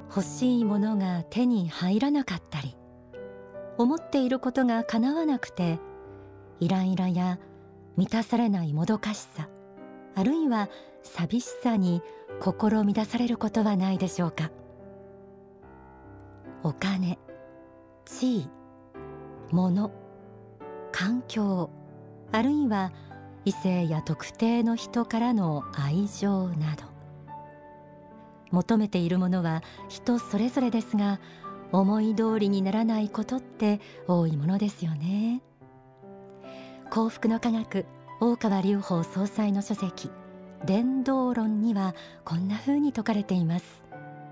欲しいものが手に入らなかったり、思っていることが叶わなくてイライラや満たされないもどかしさ、あるいは寂しさに心乱されることはないでしょうか。お金、地位、物、環境、あるいは異性や特定の人からの愛情など、求めているものは人それぞれですが、思い通りにならないことって多いものですよね。幸福の科学、大川隆法総裁の書籍伝道論にはこんな風に説かれています。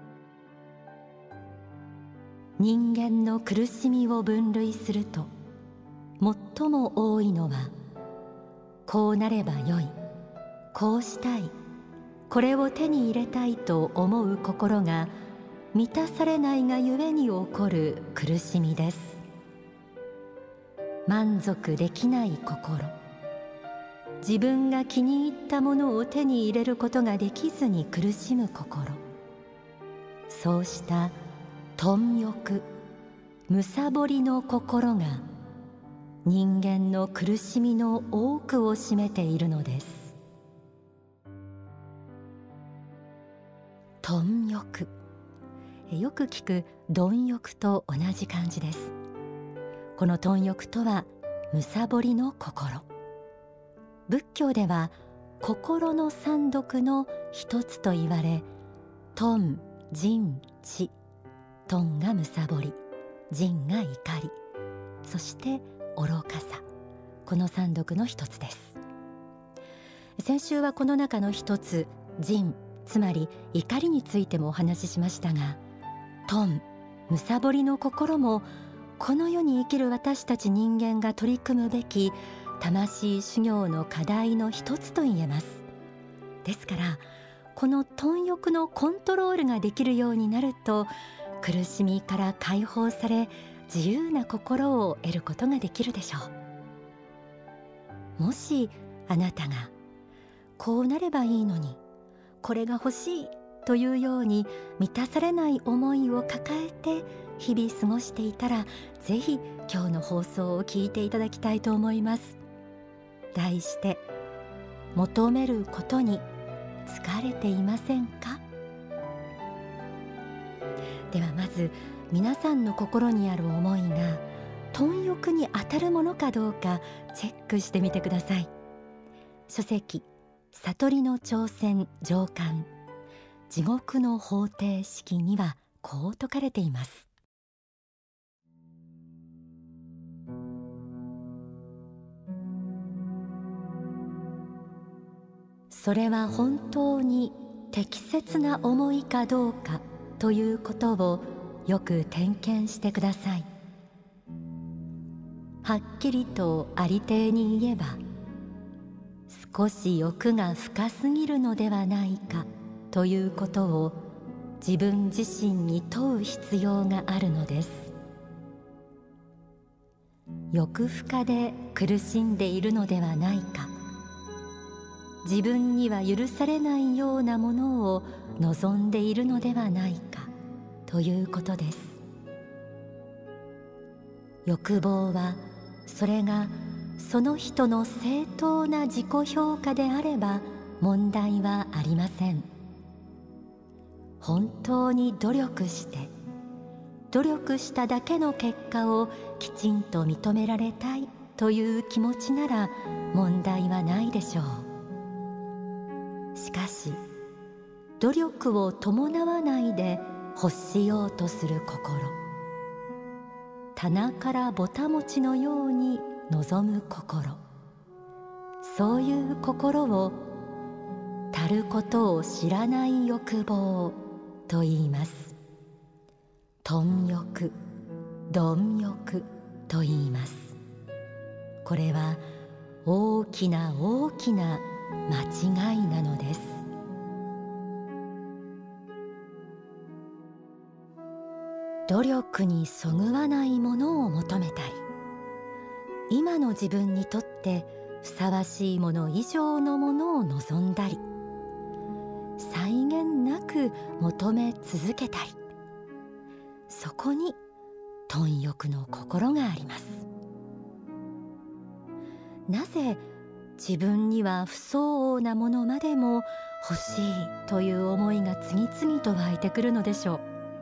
人間の苦しみを分類すると、最も多いのはこうなればよい、こうしたい、これを手に入れたいと思う心が満たされないがゆえに起こる苦しみです。満足できない心、自分が気に入ったものを手に入れることができずに苦しむ心、そうした貪欲、むさぼりの心が人間の苦しみの多くを占めているのです。貪欲、よく聞く貪欲と同じ漢字です。この貪欲とはむさぼりの心。仏教では心の三毒の一つと言われ、貪、瞋、痴。貪がむさぼり、瞋が怒り、そして愚かさ、この三毒の一つです。先週はこの中の一つ、瞋、つまり怒りについてもお話ししましたが、貪、むさぼりの心もこの世に生きる私たち人間が取り組むべき魂修行の課題の一つと言えます。ですからこの貪欲のコントロールができるようになると、苦しみから解放され自由な心を得ることができるでしょう。もしあなたがこうなればいいのに、これが欲しいというように満たされない思いを抱えて日々過ごしていたら、ぜひ今日の放送を聞いていただきたいと思います。題して、求めることに疲れていませんか？ではまず皆さんの心にある思いが貪欲に当たるものかどうかチェックしてみてください。書籍悟りの挑戦上巻、地獄の方程式にはこう説かれています。それは本当に適切な思いかどうかということをよく点検してください。はっきりとありていに言えば、少し欲が深すぎるのではないかということを自分自身に問う必要があるのです。欲深で苦しんでいるのではないか、自分には許されないようなものを望んでいるのではないかということです。欲望はそれがその人の正当な自己評価であれば問題はありません。本当に努力して努力しただけの結果をきちんと認められたいという気持ちなら問題はないでしょう。しかし努力を伴わないで欲しようとする心、棚からぼたもちのように望む心、そういう心を足ることを知らない欲望と言います。貪欲、貪欲と言います。これは大きな大きな間違いなのです。努力にそぐわないものを求めたり、今の自分にとってふさわしいもの以上のものを望んだり、際限なく求め続けたり、 そこに貪欲の心があります。なぜ自分には不相応なものまでも欲しいという思いが次々と湧いてくるのでしょう。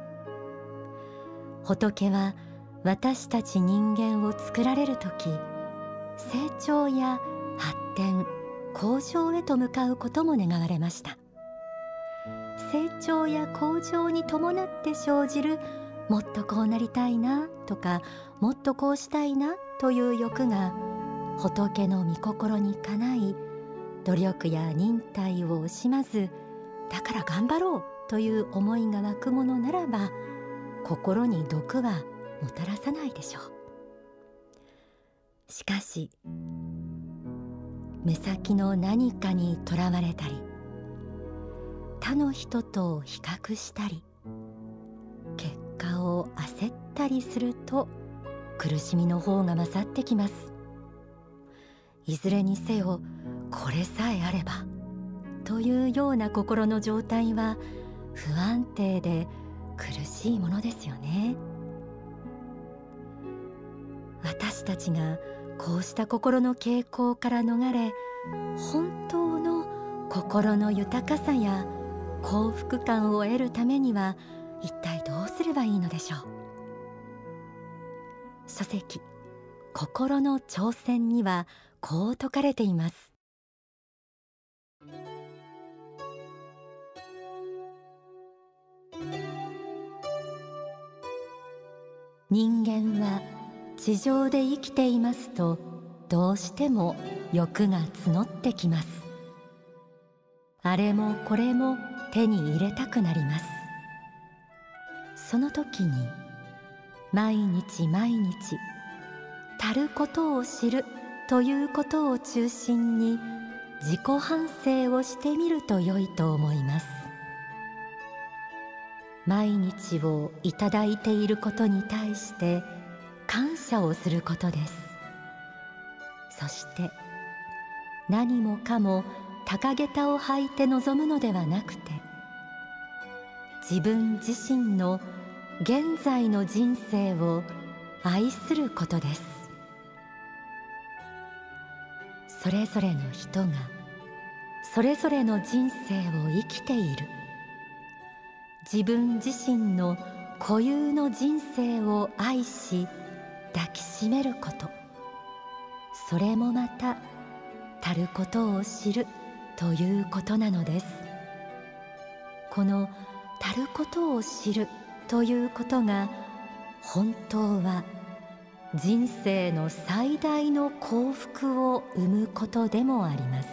仏は私たち人間を作られるとき、成長や発展、向上へと向かうことも願われました。成長や向上に伴って生じるもっとこうなりたいなとか、もっとこうしたいなという欲が仏の御心にかない努力や忍耐を惜しまず、だから頑張ろうという思いが湧くものならば、心に毒はもたらさないでしょう。しかし目先の何かにとらわれたり、他の人と比較したり、結果を焦ったりすると苦しみの方が勝ってきます。いずれにせよこれさえあればというような心の状態は不安定で苦しいものですよね。私たちがこうした心の傾向から逃れ、本当の心の豊かさや幸福感を得るためには一体どうすればいいのでしょう。書籍心の挑戦にはこう説かれています。人間は地上で生きていますと、どうしても欲が募ってきます。あれもこれも手に入れたくなります。その時に毎日毎日足ることを知るということを中心に自己反省をしてみると良いと思います。毎日をいただいていることに対して感謝をすることです。そして何もかも高げたを履いて臨むのではなくて、自分自身の現在の人生を愛することです。それぞれの人がそれぞれの人生を生きている。自分自身の固有の人生を愛し抱きしめること、それもまた足ることを知るということなのです。この足ることを知るということが本当は人生の最大の幸福を生むことでもあります。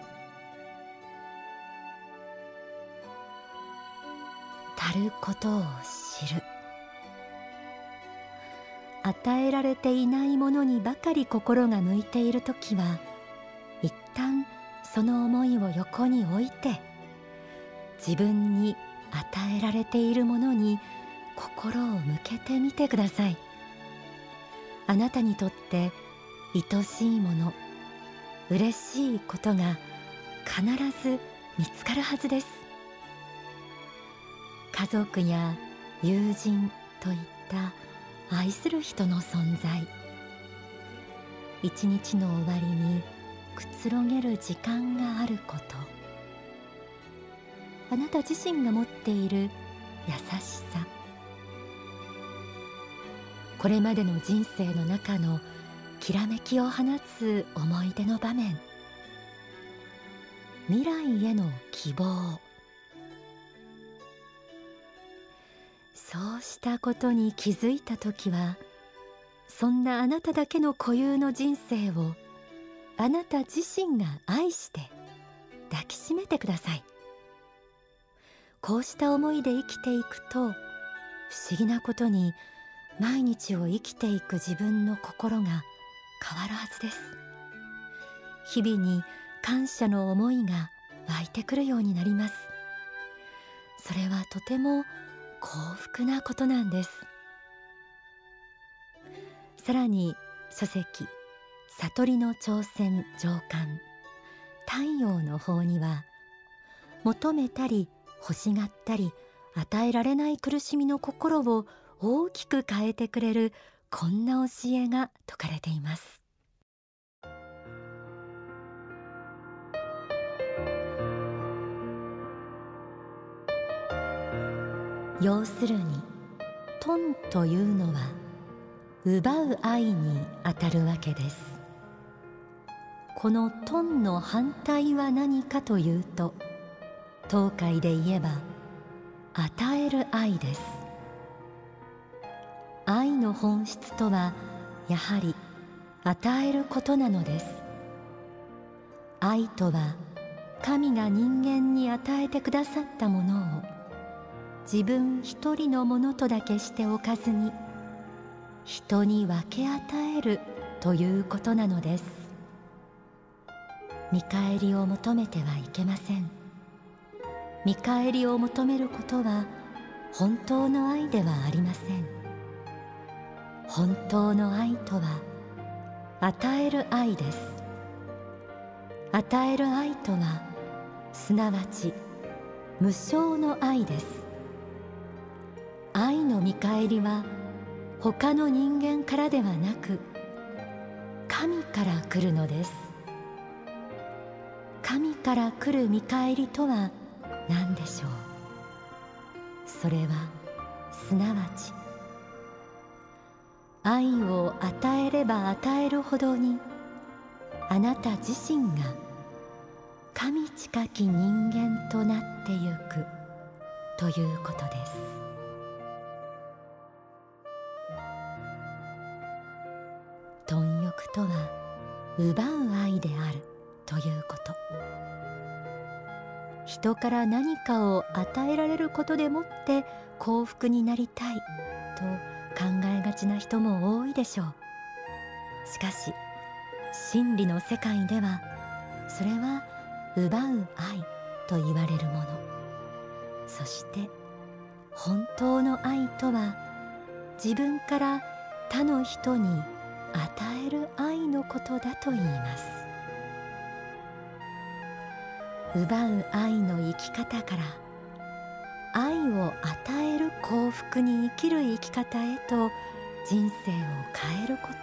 足ることを知る。与えられていないものにばかり心が向いているときは、一旦その思いを横に置いて、自分に与えられているものに心を向けてみてください。あなたにとって愛しいもの、嬉しいことが必ず見つかるはずです。家族や友人といった愛する人の存在、一日の終わりにくつろげる時間があること、あなた自身が持っている優しさ、これまでの人生の中のきらめきを放つ思い出の場面、未来への希望、そうしたことに気づいたときは、そんなあなただけの固有の人生をあなた自身が愛して抱きしめてください。こうした思いで生きていくと、不思議なことに毎日を生きていく自分の心が変わるはずです。日々に感謝の思いが湧いてくるようになります。それはとても幸福なことなんです。さらに書籍悟りの挑戦上巻太陽の方には、求めたり欲しがったり与えられない苦しみの心を大きく変えてくれる、こんな教えが説かれています。要するに、富というのは奪う愛にあたるわけです。この富の反対は何かというと、東海で言えば与える愛です。愛の本質とはやはり与えることなのです。愛とは神が人間に与えてくださったものを自分一人のものとだけしておかずに、人に分け与えるということなのです。見返りを求めてはいけません。見返りを求めることは本当の愛ではありません。本当の愛とは与える愛です。与える愛とはすなわち無償の愛です。愛の見返りは他の人間からではなく、神から来るのです。神から来る見返りとは何でしょう。それはすなわち、愛を与えれば与えるほどに、あなた自身が神近き人間となってゆくということです。貪欲とは奪う愛であるということ。人から何かを与えられることでもって幸福になりたいと考えがちな人も多いでしょう。しかし真理の世界では、それは奪う愛と言われるもの。そして本当の愛とは、自分から他の人に与える愛のことだと言います。奪う愛の生き方から、愛を与える幸福に生きる生き方へと人生を変えること。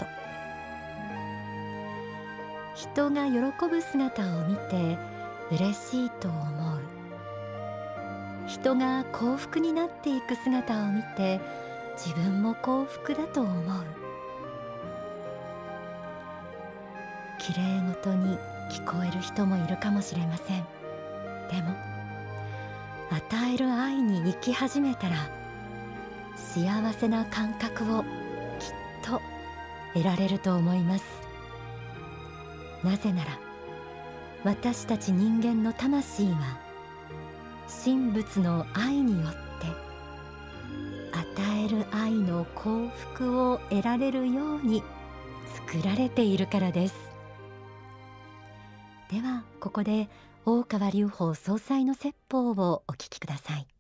人が喜ぶ姿を見て嬉しいと思う。人が幸福になっていく姿を見て自分も幸福だと思う。きれいごとに聞こえる人もいるかもしれません。でも与える愛に生き始めたら、幸せな感覚をきっと得られると思います。なぜなら、私たち人間の魂は神仏の愛によって与える愛の幸福を得られるように作られているからです。ではここで大川隆法総裁の説法をお聞きください。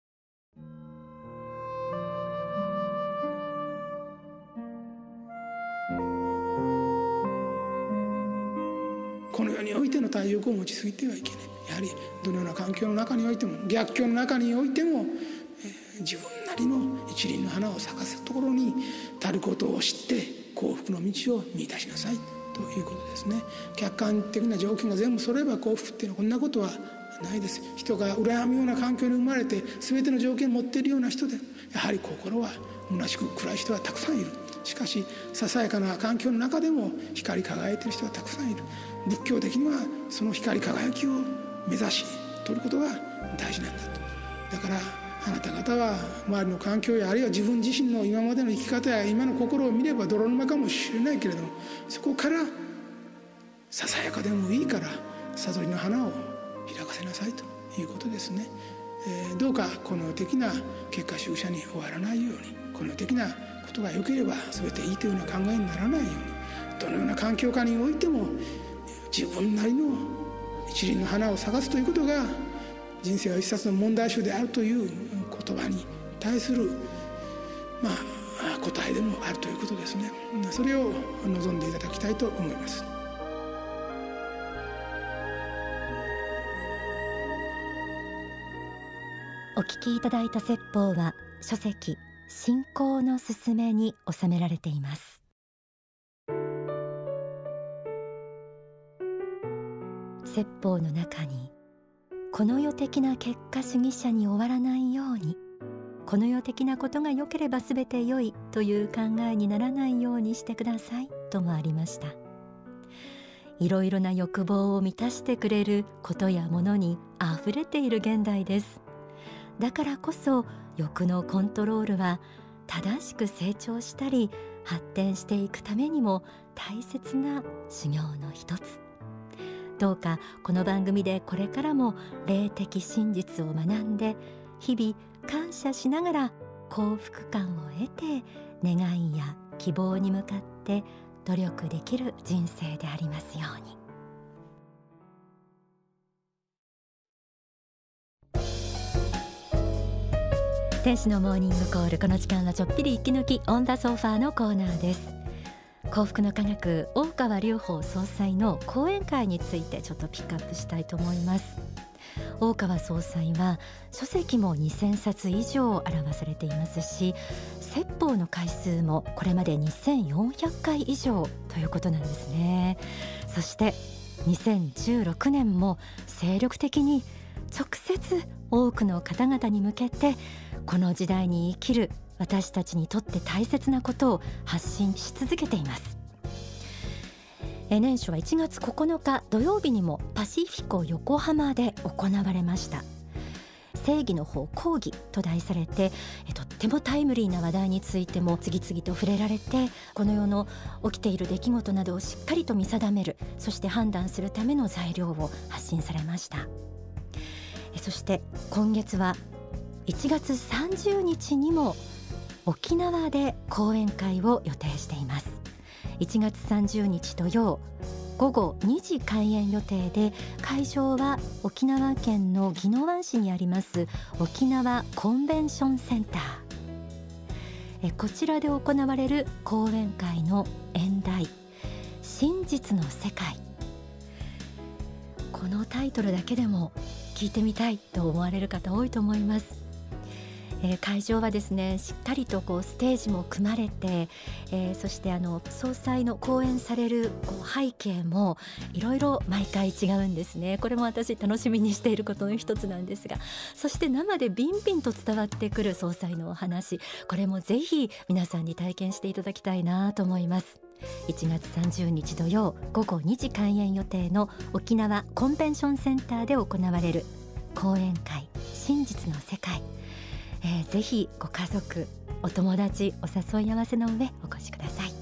この世においての体力を持ちすぎてはいけない。やはりどのような環境の中においても、逆境の中においても、自分なりの一輪の花を咲かせるところに足ることを知って幸福の道を見出しなさいということですね。客観的な条件が全部揃えば幸福っていうのはこんなことはないです。人が羨むような環境に生まれて全ての条件を持っているような人で、やはり心は虚しく暗い人はたくさんいる。しかしささやかな環境の中でも光り輝いている人はたくさんいる。仏教的にはその光り輝きを目指し取ることが大事なんだと。だからあなた方は周りの環境や、あるいは自分自身の今までの生き方や今の心を見れば泥沼かもしれないけれども、そこからささやかでもいいから悟りの花を開かせなさいということですね。どうかこの世的な結果主義者に終わらないように、この世的なことが良ければ全ていいというような考えにならないように、どのような環境下においても自分なりの一輪の花を咲かすということが人生は一冊の問題集であるという言葉に対する答えでもあるということですね。それを望んでいただきたいと思います。 お聞きいただいた説法は書籍信仰のすすめに収められています。説法の中に、この世的な結果主義者に終わらないように、この世的なことが良ければ全て良いという考えにならないようにしてくださいともありました。いろいろな欲望を満たしてくれることやものにあふれている現代です。だからこそ欲のコントロールは正しく成長したり発展していくためにも大切な修行の一つ。どうかこの番組でこれからも霊的真実を学んで、日々感謝しながら幸福感を得て、願いや希望に向かって努力できる人生でありますように。天使のモーニングコール、この時間はちょっぴり息抜きオンダソファーのコーナーです。幸福の科学、大川隆法総裁の講演会についてちょっとピックアップしたいと思います。大川総裁は書籍も2000冊以上表されていますし、説法の回数もこれまで2400回以上ということなんですね。そして2016年も精力的に直接多くの方々に向けて、この時代に生きる私たちにとって大切なことを発信し続けています。年初は1月9日土曜日にもパシフィコ横浜で行われました。正義の方講義と題されて、とってもタイムリーな話題についても次々と触れられて、この世の起きている出来事などをしっかりと見定める、そして判断するための材料を発信されました。そして今月は1月30日にも沖縄で講演会を予定しています。1月30日土曜午後2時開演予定で、会場は沖縄県の宜野湾市にあります沖縄コンベンションセンター。こちらで行われる講演会の演題、真実の世界。このタイトルだけでも聞いてみたいと思われる方多いと思います。会場はですね、しっかりとステージも組まれて、そして総裁の講演される背景もいろいろ毎回違うんですね。これも私楽しみにしていることの一つなんですが、そして生でビンビンと伝わってくる総裁のお話、これもぜひ皆さんに体験していただきたいなと思います。1月30日土曜午後2時開演予定の沖縄コンベンションセンターで行われる講演会、真実の世界。ぜひご家族、お友達お誘い合わせの上お越しください。